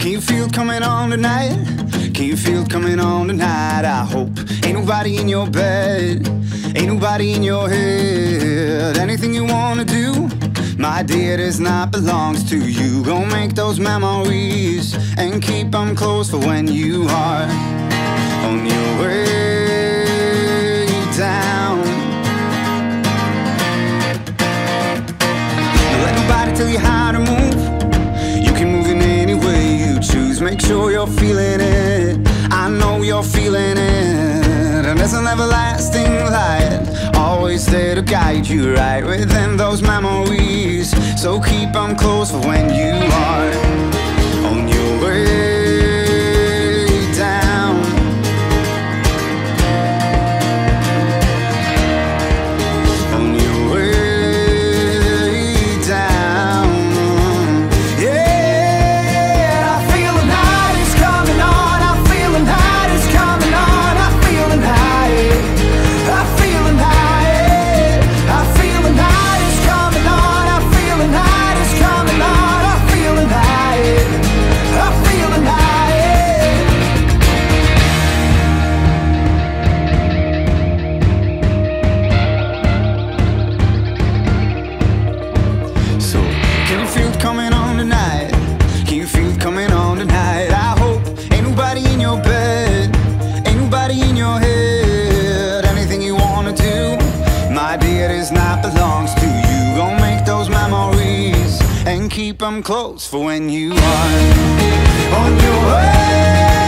Can you feel it coming on tonight? Can you feel it coming on tonight? I hope ain't nobody in your bed, ain't nobody in your head. Anything you wanna do, my dear, does not belongs to you. Gonna make those memories and keep them close for when you are on your way down. Don't let nobody tell you how to move. You can move in any way you choose. Make sure you're feeling it. I know you're feeling it. And there's an everlasting light, always there to guide you right within those memories. So keep them close for when you are on your way down. On your way down. Yeah, I feel the night is coming on. I feel the night is coming on. I feel the night. I feel the night. I feel the night is coming on. I feel the night is coming on. I feel the night. I feel the night. So, can you feel it coming on tonight? Can you feel it coming on tonight? I hope ain't nobody in your bed, ain't nobody in your head. Anything you wanna do, my dear, does not belongs to you. Gonna make those memories and keep them close for when you are on your way.